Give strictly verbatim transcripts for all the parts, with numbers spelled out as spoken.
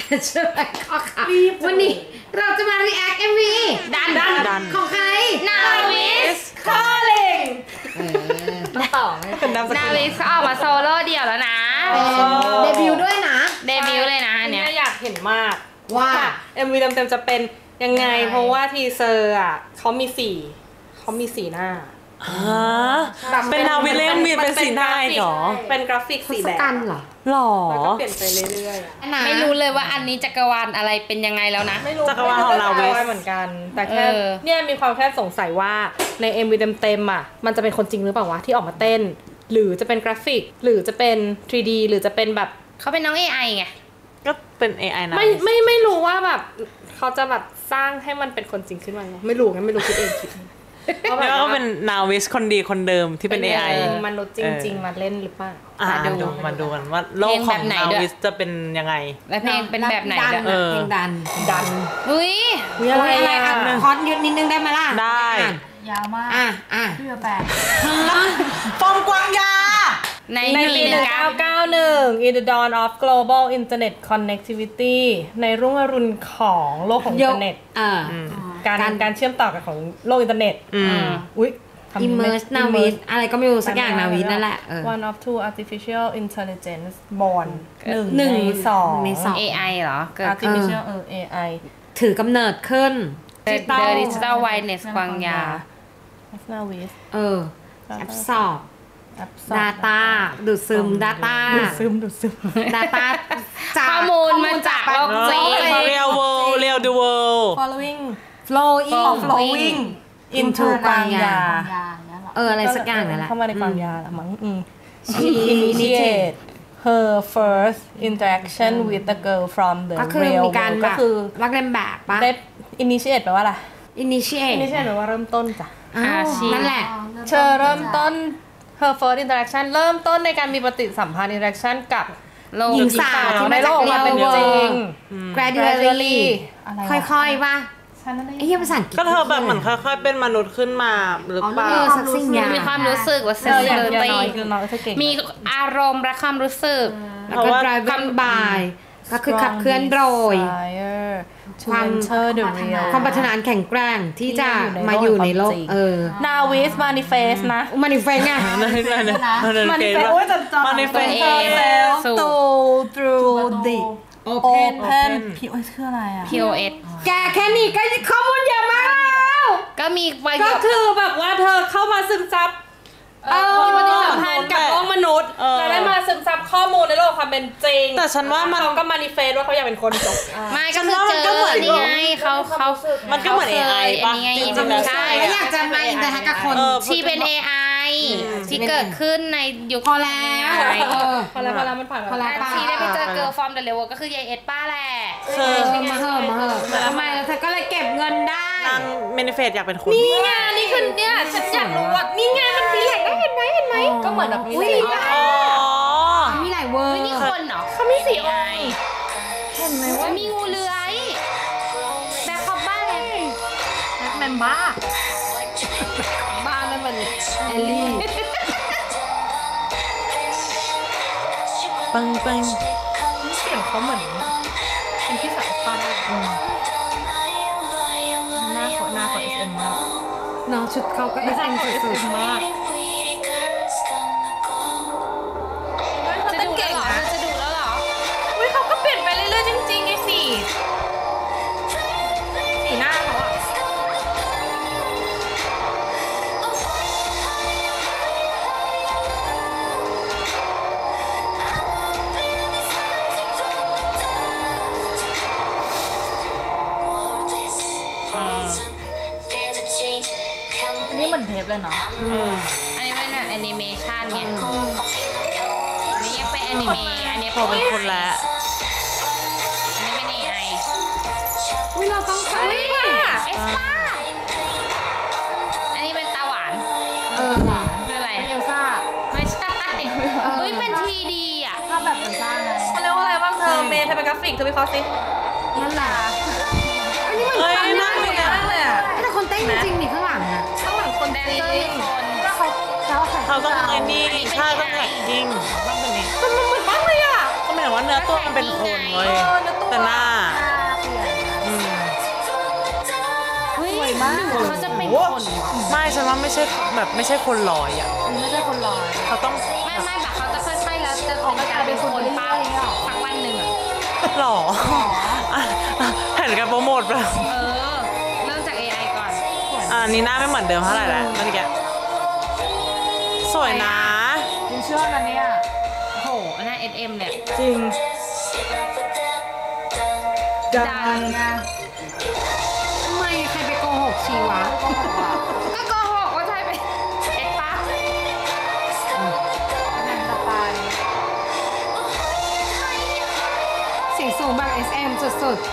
กันใช่ไหมข้อค่ะวันนี้เราจะมา react เอ็ม วีดันดันของใครนาวิสคอลลิงต่อนาวิสออกมาโซโล่เดี่ยวแล้วนะเดบิวต์ด้วยนะเดบิวต์เลยนะอันเนี้ยอยากเห็นมากว่าเอ็ม วี เต็มๆจะเป็นยังไงเพราะว่าทีเซอร์อ่ะเขามีสี่เขามีสี่หน้าเป็นนาวิสเล่มมีเป็นสีหน้าหรอเป็นกราฟิกสีแดงเหรอหรอแล้วก็เปลี่ยนไปเรื่อยๆไม่รู้เลยว่าอันนี้จักรวาลอะไรเป็นยังไงแล้วนะไม่รู้จักรวาลของนาวิสเหมือนกันแต่แค่เนี่ยมีความแค่สงสัยว่าใน เอ็ม วี เต็มๆอ่ะมันจะเป็นคนจริงหรือเปล่าวะที่ออกมาเต้นหรือจะเป็นกราฟิกหรือจะเป็น ทรี ดี หรือจะเป็นแบบเขาเป็นน้อง เอ ไอ ไงก็เป็น เอ ไอ นะไม่ไม่ไม่รู้ว่าแบบเขาจะแบบสร้างให้มันเป็นคนจริงขึ้นมาไม่รู้งั้นไม่รู้คิดเองคิดแล้วก็เป็นนาวิสคนดีคนเดิมที่เป็น เอ ไอมนุษย์จริงๆมาเล่นหรือเปล่าอ่าดูมาดูกันว่าโลกของนาวิสจะเป็นยังไงและเพลงเป็นแบบไหนเพลงดันดันอุ้ยอะไรอ่ะคอร์สยืดนิดนึงได้ไหมล่ะได้ยาวมากอ่ะอ่ะเพื่อแปดฟอมกวางยาในปีหนึ่งเก้าเก้าหนึ่ง In the Dawn of Global Internet Connectivity ในรุ่งอรุณของโลกของอินเทอร์เน็ตการการเชื่อมต่อกันของโลกอินเทอร์เน็ตอุ้ย Immerse นาวิสอะไรก็ไม่รู้สักอย่างนาวิสนั่นแหละ One of two artificial intelligence born หนึ่งหนึ่งสองเอ ไอ เหรอ artificial เออ เอ ไอถือกำเนิดขึ้น The Digital Wireless กวางยานาวิสเออแอบสอบ Data ดูดซึม Data ดูดซึมดูดซึม Data ข้อมูลมาจากโลกจริง Real World Real the World following flowing flowing into กวางยาเอออะไรสักอย่างนั่นแหละเข้ามาในกวางยาละมั้ง She initiate her first interaction with the girl from the real world ก็คือรักเล่นแบบปะ initiate แปลว่าอะไร initiate initiate แปลว่าเริ่มต้นจ้ะนั่นแหละเธอเริ่มต้น her first interaction เริ่มต้นในการมีปฏิสัมพันธ์ interaction กับหญิงสาวที่ในโลกมาเป็นจริง gradually ค่อยๆป่ะไอ้เหี้ยภาษาอังกฤษก็เธอแบบเหมือนค่อยๆเป็นมนุษย์ขึ้นมาหรือเปล่าสักสิ่งอย่างมีความรู้สึกว่าเซนซิทีฟมีอารมณ์และความรู้สึกแล้วก็ driven by ก็คือขับเคลื่อนโดยความความปรารถนาแข็งแกร่งที่จะมาอยู่ในโลกเออ Navis manifest นะ manifest ไง manifest โอ้ยจับจับ manifest to through the open พี โอ เอส คืออะไรอ่ะพี โอ เอสแกแค่นี้ก็ข้อมูลเยอะมากแล้วก็มีก็คือแบบว่าเธอเข้ามาซึมซับมีปฏิสัมพันธ์กับโลกมนุษย์แล้วได้มาซึมซับข้อมูลในโลกความเป็นจริงแต่ฉันว่ามันเขาก็มานิเฟสว่าเขาอยากเป็นคนจบไม่ก็คือเจอนี่ไงเขาเขามันก็เหมือน เอ ไอ ป่ะจริงๆใช่อยากจะมาอินเตอร์แอคกับคนที่เป็น เอ ไอ ที่เกิดขึ้นในยุคพอแล้วพอแล้วพอแล้วมันผ่านพอแล้วที่ได้ไปเจอเกิร์ลฟอร์มเดอะเลเวลก็คือยายเอ็ดป้าแหละเออมาเหอะมาเหอะทำไมแล้วเธอก็เลยเก็บเงินได้นางเมนิเฟสอยากเป็นคนนี่ไงนี่คือเนี่ยฉันอยากรู้ว่านี่ไงมันมีแหล่งได้เห็นไหมเห็นไหมก็เหมือนแบบมีแหล่งอ๋อมีหลายเวอร์นี่คนเหรอเขาไม่สีไอเห็นไหมว่ามีงูเลื้อยแบ็คคอปบ้าเลยแบ็คแมนบ้าบ้านั่นมันแอลลี่ปังปังเสียงเขาเหมือนเป็นพี่สาวป้าได้หน้าเขาหน้าเขา เอส เอ็ม มากน้องชุดเขาก็ เอส เอ็ม สุดๆมากจะดูแล้วเหรอจะดูแล้วเหรออุ้ยเขาก็เปลี่ยนไปเรื่อยๆจริงๆไอ้สีสีหน้าเขาอะนี่มันเทปเลยเนาะอันนี้เป็นแบบแอนิเมชันเนี่ยอันนี้ยังเป็นแอนิเมะอันนี้พอเป็นคนละอันนี้เป็น เอ ไออุ้ยเราต้องใช้เอสป้าอันนี้เป็นตาหวานเออคืออะไรเอลซ่าไม่ใช่เฮ้ยเป็น ที ดี อ่ะภาพแบบเอลซ่าไงเขาเรียกว่าอะไรบ้างเธอเมย์เธอเป็นกราฟิกเธอวิเคราะห์สินั่นแหละอันนี้มันทำได้ดีมากเลยอ่ะแต่คนเต้นจริงๆนี่ข้างหลังอ่ะข้างหลังคนแดนเซอร์คนก็เขาเขาต้องไอ้นี่ใช่ต้องแท็กกิ้งต้องเป็นนี้มันเหมือนมากเลยอ่ะคนหมายว่าเนื้อตัวมันเป็นคนเว้ยแต่หน้าสวยมากเขาจะเป็นคนไม่ฉันว่าไม่ใช่แบบไม่ใช่คนลอยอ่ะไม่ใช่คนลอยเขาต้องไม่ไม่แบบเขาจะค่อยๆแล้วจะเป็นการเป็นคนป้าสักวันหนึ่งอ่ะหล่อแผนการโปรโมทแบบเออเริ่มจาก เอ ไอ ก่อนอ่านี่หน้าไม่เหมือนเดิมเท่าไหร่แล้วมันแกสวยนะยินเชื่อนะเนี่ยโหหน้า เอส เอ็ม เนี่ยจริงดังนะทำไมใครไปโกหกชีวะก็บอกว่าก็โกหกว่าใช่ไปเอ็ดป้าแรงสไตล์เสียงสูงแบบ เอส เอ็ม สุด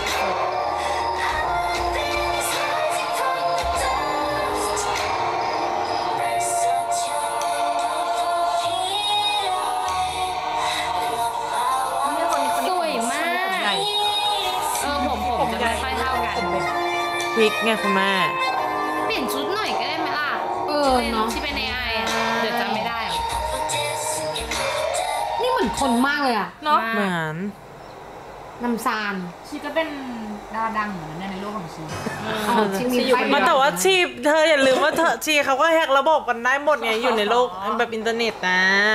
สวยมากเออผมผมจะไม่ค่อยเท่ากันวิกไงคุณแม่เปลี่ยนชุดหน่อยก็ได้ไหมล่ะๆ เออเนาะที่เป็น เอ ไอ อ่ะเดี๋ยวจำไม่ได้อ่ะนี่เหมือนคนมากเลยอะเนาะเหมือนน้ำซานชีก็เป็นดาราดังเหมือนกันเนี่ยในโลกของชีอ๋อที่มีไฟมันแต่ว่าชีเธออย่าลืมว่าเธอชีเขาก็แฮกระบบกันได้หมดไงอยู่ในโลกแบบอินเทอร์เน็ตนะ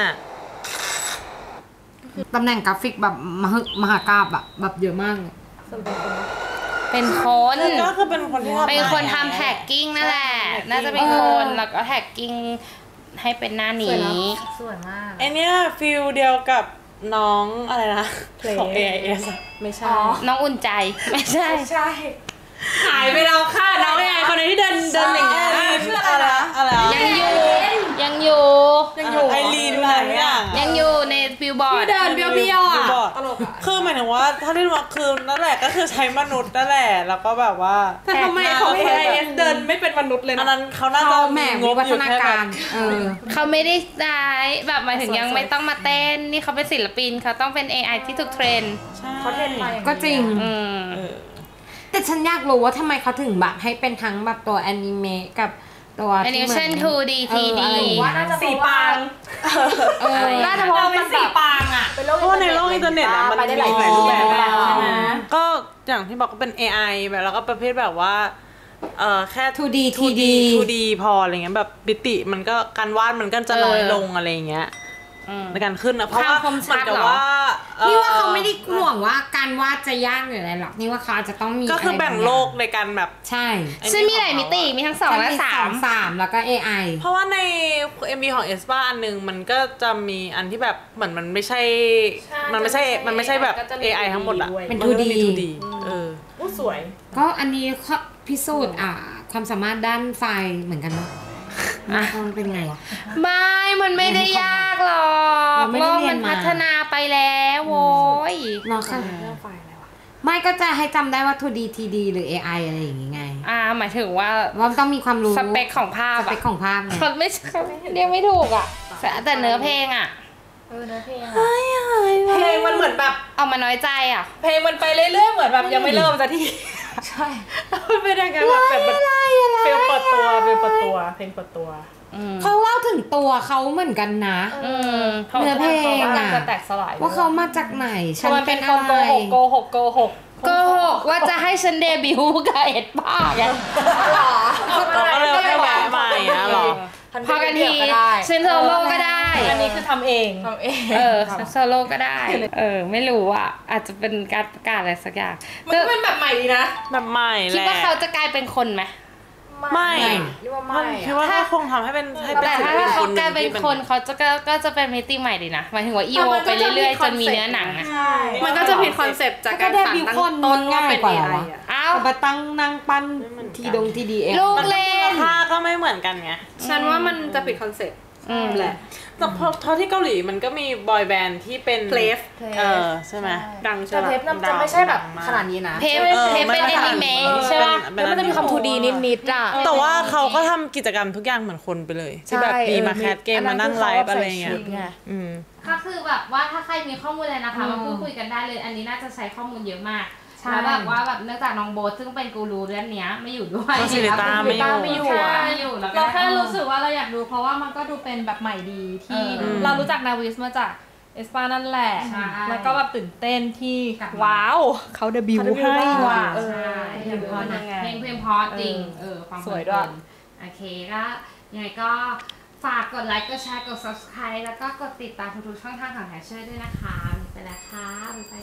ตำแหน่งกราฟิกแบบมหึมหากาบอะแบบเยอะมากเลยเป็นคนก็คือเป็นคนที่ทำเป็นคนทำแท็กกิ้งนั่นแหละ น่าจะเป็นคนแล้วก็แท็กกิ้งให้เป็นหน้านี้สวยมากไอเนี้ยฟิลเดียวกับน้องอะไรนะของ เอ ไอ เอส ไม่ใช่น้องอุ่นใจไม่ใช่ใช่หายไปแล้วค่ะน้องไงคนนี้ที่เดินเดินอย่างเงี้ยชื่ออะไรนะอะไรนะยังอยู่ยังอยู่ยังอยู่ไอรีนอะไรอย่างยังอยู่ในบิลบอร์ดที่เดินเบี้ยวๆอ่ะตลกคือหมายถึงว่าถ้าที่ว่าคือนั่นแหละก็คือใช้มนุษย์นั่นแหละแล้วก็แบบว่าแต่ทำไมของ เอ ไอ เอส เดินไม่เป็นมนุษย์เลยอันนะนั้นเขาน่าจะเขาแหมงวิบวัอฒยู่นาแค่แบกาบรเออเขาไม่ได้ได้แบบหมายถึงยังไม่ต้องมาเต้นนี่เขาเป็นศิลปินเขาต้องเป็น เอ ไอ ที่ถูกเทรนเขาเทรนมาอย่างนี้ก็จริงอืมเออแต่ฉันอยากรู้ว่าทำไมเขาถึงแบบให้เป็นทั้งแบบตัวแอนิเมะกับตัวแอนิที่เมเหมืชัอน นทู ดี ที ดีเอออะไรอย่างเงี้ยว่าน่าจะสีปางเออน่าจะเพราะว่ามันสีแบบปางอ่ะเป็นโลกเพราะว่าในโลกอินเทอร์เน็ตอะมันไปได้หลายมีหลายรูปแบบใช่ไหมก็อย่างที่บอกก็เป็น เอ ไอ แบบแล้วก็ประเภทแบบว่าเออแค่ทู ดีทูทีดีดีทูดีพออะไรเงี้ยแบบปิติมันก็การวาดมันก็จะน้อยลงอะไรเงี้ยอืมในการขึ้นนะเพราะว่าความคมชัเหมือดนกับเหรอว่าเอ่อนี่ว่าเขาไม่ได้ห่วงว่าการวาดจะยากหรืออะไรหรอกนี่ว่าเขาอาจจะต้องมีก็คือแบ่งโลกในการแบบใช่ซึ่งมีหลายมิติมีทั้งสองและสามสามแล้วก็ เอ ไอเพราะว่าใน เอ็ม วี ของเอสป้าอันหนึงมันก็จะมีอันที่แบบเหมือนมันไม่ใช่ มันไม่ใช่มันไม่ใช่แบบ เอ ไอ ทั้งหมดอะเป็นมัก็มีทูทูดีดีเอออู้สวยก็อันนี้เขาพิสูจน์อ่าความสามารถด้านไฟเหมือนกันเนาะมันเป็นไงวะไม่ มันไม่ได้ยากหรอกเราไม่โลได้กเรียมัน นมาพัฒนาไปแล้วโว้ยเนาะค่ะไม่ก็จะให้จำได้ว่า ทู ดี ที ดี หรือ เอ ไอ อะไรอย่างงี้ไงอ่าหมายถึงว่าว่ามันต้องมีความรู้สเปคของภาพสเปอะคของภาพไงเขาไม่เขาเรียกไม่ถูกอะแต่แต่เนื้อเพลงอะเออเนื้อเพลงอะเพลงมันเหมือนแบบเอามาน้อยใจอะเพลงมันไปเรื่อยๆเหมือนแบบยังไม่เริ่มสักทีใช่มันเป็นยังไงแบบแบบแบบเพลงเปิดตัวเพลงเปิดตัวเพลงเปิดตัวอืมเขาเล่าถึงตัวเขาเหมือนกันนะอืมเนื้อเพลงอะจะแตกสลายว่าเขามาจากไหน ฉันมันเป็เป็น นอะคนโกไรหกโกหกโกหกโกหกว่าจะให้ฉันเดบิวต์กับเอ็ดป้าไงเราก็เลยให้แวะมาอย่างเงี้ยหรอพอกันทีก็ได้ฉันโซโล่ก็ได้อันนี้คือทำเองทำเองเออฉันโซโล่ก็ได้ เออ ไม่รู้อ่ะ อาจจะเป็นการประกาศอะไรสักอย่างมันก็เป็นแบบใหม่ดีนะแบบใหม่แหคิดละว่าเขาจะกลายเป็นคนไหมไม่เรียกว่าไม่คิดว่าเขาคงทำให้เป็นให้เป็นแต่ศิลถ้าปินเขาคนหกลายเป็นที่คนเขาจะก็ก็จะเป็นมิติใหม่ดีนะหมายถึงว่าอีโอไปเรื่อยๆจนมีเนื้อหนังอะมันก็จะผิดคอนเซปต์จากการสานตั้งต้นว่าเป็น เอ ไออะอ้าวเอามาตั้งนั่งปั้นทีดงทีดีเองลูกมันก็เล่มูลนค่าก็ไม่เหมือนกันไงฉันว่ามันจะผิดคอนเซปต์อืมแหละแต่พอเท่าที่เกาหลีมันก็มีบอยแบนด์ที่เป็นเพลฟเออใช่ไหมดังใช่แต่ไหมเทปนั้นจะไม่ใช่แบบขนาดนี้นะเพปเพปเป็นแอนิเมะใช่ป่ะเป็นแล้วมันจะมีความทูดีนิดๆอ่ะแต่ว่าเขาก็ทำกิจกรรมทุกอย่างเหมือนคนไปเลย ที่แบบมีมาแคสเกมมานั่งไลฟ์อะไรเงี้ยอืมก็คือแบบว่าถ้าใครมีข้อมูลอะไรนะคะมาพูดคุยกันได้เลย อันนี้น่าจะใช้ข้อมูลเยอะมากแล้วแบบว่าแบบเนื่องจากน้องโบ๊ทซึ่งเป็นกูรูเรื่องเนี้ยไม่อยู่ด้วยก็ศิริต้าไม่อยู่ไม่อยู่อะไม่อยู่แล้วก็เราแค่รู้สึกว่าเราอยากดูเพราะว่ามันก็ดูเป็นแบบใหม่ดีที่เออเรารู้จักนาวิสมาจากเอสปานั่นแหละใช่แล้วก็แบบตื่นเต้นที่กลับมาว้าวเขาเดบิวต์ให้ว่ะใช่เออเพเดลงบิเพวราะต์นะยังไงเพลงเพลงเพราะจริงเออฟังสวยด้วยโอเคก็ยังไงก็ฝากกดไลค์กดแชร์กด subscribe แล้วก็กดติดตามทุกๆช่องทางของแฮชเชอร์ด้วยนะคะไปแล้วค่ะบ๊ายบาย